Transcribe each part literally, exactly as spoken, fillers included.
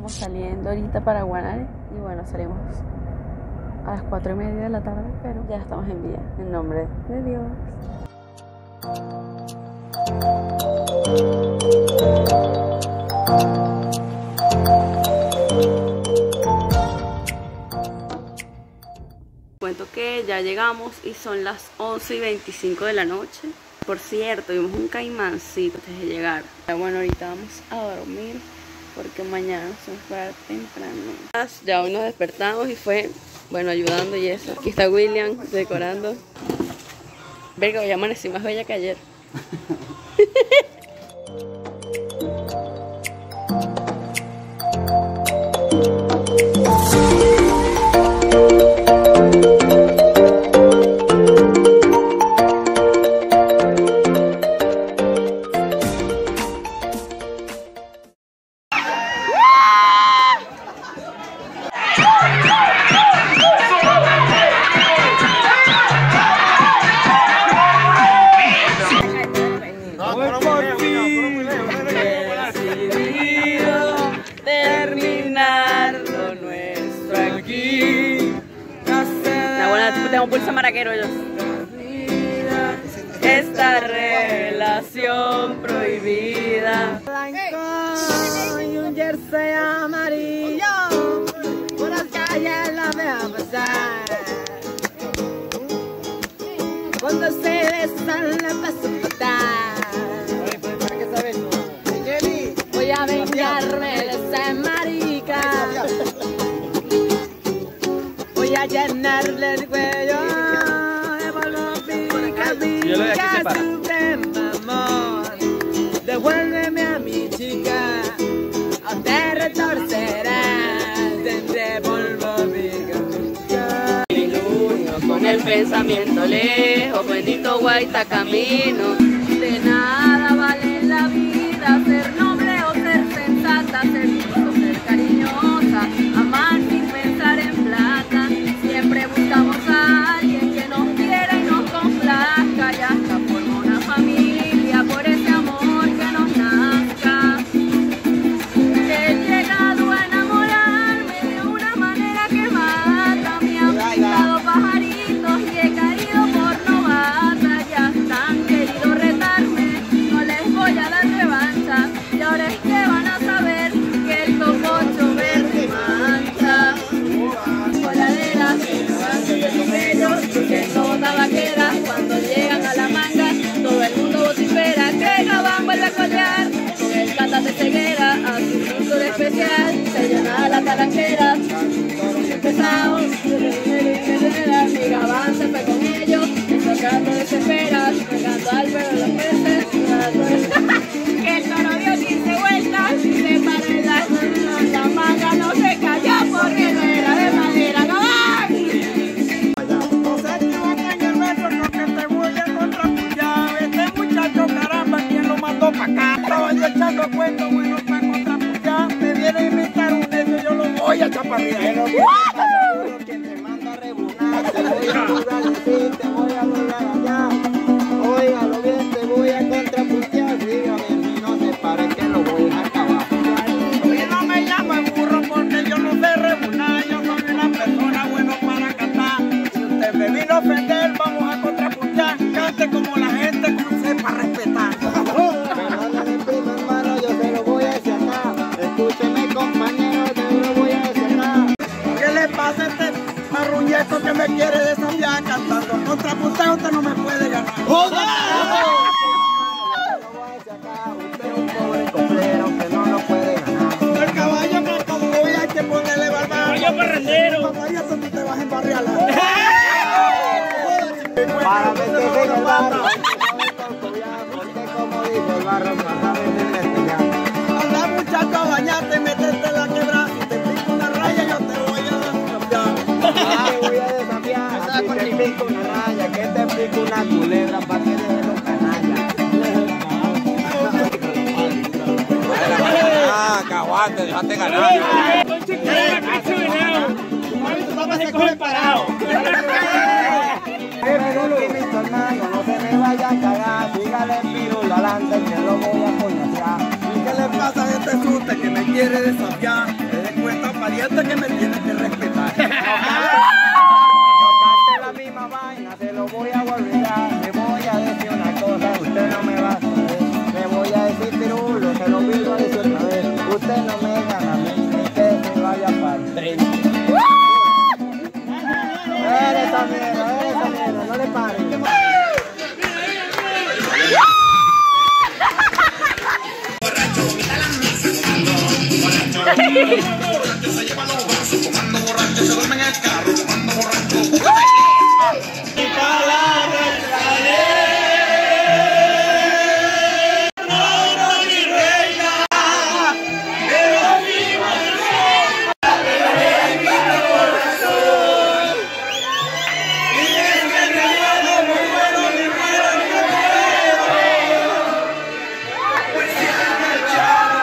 Estamos saliendo ahorita para Guanare y bueno, salimos a las cuatro y media de la tarde, pero ya estamos en vía, en nombre de Dios. Cuento que ya llegamos y son las once y veinticinco de la noche. Por cierto, vimos un caimancito antes de llegar. Bueno, ahorita vamos a dormir porque mañana nos vamos a parar temprano. Ya hoy nos despertamos y fue, bueno, ayudando y eso. Aquí está William decorando. Verga, hoy amanecí más bella que ayer. Tengo pulso maraquero yo. Esta relación prohibida. Blanco y un jersey amarillo, por las calles la veo pasar. Cuando se besan la paso fatal. Voy a vengarme de esa marica. Voy a llenarle el cuello de polvo, pica, pica, supremo amor. Devuélveme a mi chica, o te retorcerás, tendré polvo, pica, pica. Iluminio con el pensamiento lejos, bendito guaita camino. De nada vale la vida, ser noble o ser sensata, ser justo, ser cariñosa, amar sin pensar en plata. Siempre buscamos a alguien que nos quiera y nos complazca, y hasta por una familia, por ese amor que nos nazca. He llegado a enamorarme de una manera que mata, me han picado pajaritos y he caído por novata. Ya están querido retarme, no les voy a dar revancha, y ahora es que van a saber que el cococho verde mancha. Coladeras, que son tabaqueras, cuando llegan a la manga, todo el mundo vocifera que Gabán vuelve a colear. Con el cata de ceguera, a su cultura especial, se llena la talanquera. Empezamos, mi Gabán se fue con ellos, el gato desespera, pegando al perro de los peces. Que el toro dio quince vueltas, se paró en la, la manga no se cayó porque no era de madera. Estaba yo echando cuentos buenos para contrapujar. Me viene a invitar un beso, yo lo voy a chaparrear. Quien te manda a rebunar, te voy a jugar decir, te voy a lograr allá. Óigalo bien, te voy a contrapujar. Dígame, si no se pare que lo voy a acabar. Oye, no me llamen burro porque yo no sé rebunar. Yo soy una persona buena para cantar. Si usted me vino a ofender, vamos a contrapujar. Cante como la gente que sepa respetar. Escúcheme, compañero, yo lo voy a decir nada. ¿Qué le pasa a este marruñeco que me quiere desafiar cantando? Contrapunteo, usted no me puede ganar. ¡Joder! Usted es un pobre cofrero que no lo puede ganar. El caballo que convoy hay que ponerle barba. Caballo parrandero. Papaya, tú te vas a embarriar. Para meterse en el barro, porque como dice el barro, para venir a muchacho, bañate, meterte la quebrada. Si te pico una raya, yo te voy a desafiar. Te voy a desafiar. Si te pico una raya, que te pico una culebra para que deje los canallas. Ah, caguate, déjate ganar. No se me vaya a cagar, dígale pirula adelante que lo voy a coñasear. ¿Qué le pasa a este suste que me quiere desafiar? pariente que me tiene que respetar. No cante la misma vaina, se lo voy a olvidar. Le voy a decir una cosa, usted no me va a saber. Le voy a decir pirulo, se lo vuelvo a decir otra vez. Usted no me gana a mí, ni que se vaya para el tren. Eres esa mierda, eres esa mierda, no le pares. Se lleva los vasos, comando borracho, se duerme en el carro, comando borracho. Mi palabra es la ley. No, no, mi reina, pero viva el rey. En mi corazón. Y es que el reino muy bueno, mi muero, mi muero. Pues si han marchado,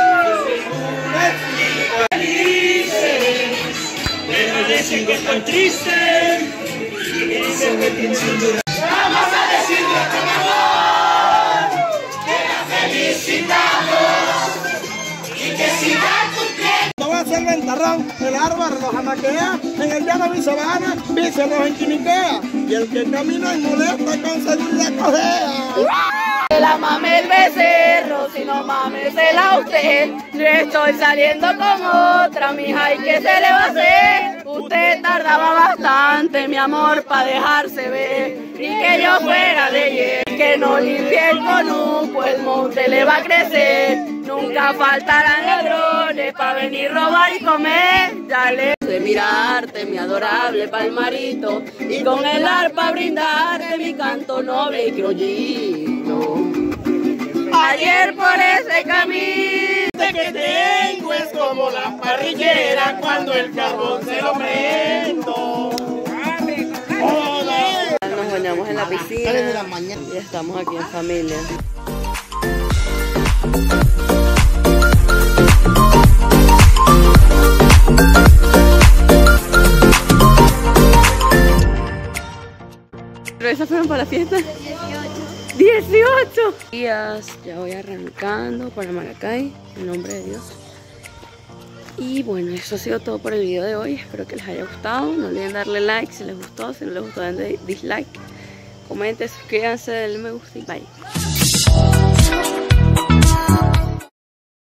que estoy triste y eso me pienso llorar. Vamos a decirle con amor que la felicitamos y que siga cumpliendo. No va a ser ventarrón, el árbol los amaquea, en el llano mi sabana, vice los enquiniquea, y el que camina y molesta con seguridad cojea. La mame el becerro, si no mamesela usted. Yo estoy saliendo con otra, mija, ¿y qué se le va a hacer? Usted tardaba bastante, mi amor, pa' dejarse ver. Y que yo fuera de ayer, que no limpie el conuco, el monte le va a crecer. Nunca faltarán ladrones pa' venir robar y comer. Dale de mirarte, mi adorable palmarito, y con el arpa brindarte mi canto noble y criollito. Ayer por ese camino Que tengo es como la parrillera cuando el carbón se lo prendo. nos bañamos en la piscina y estamos aquí en familia. ¿Pero esas fueron para la fiesta? dieciocho días, ya voy arrancando para Maracay, en nombre de Dios. Y bueno, eso ha sido todo por el video de hoy. Espero que les haya gustado. No olviden darle like si les gustó. Si no les gustó, denle dislike. Comenten, suscríbanse, denle me gusta y bye.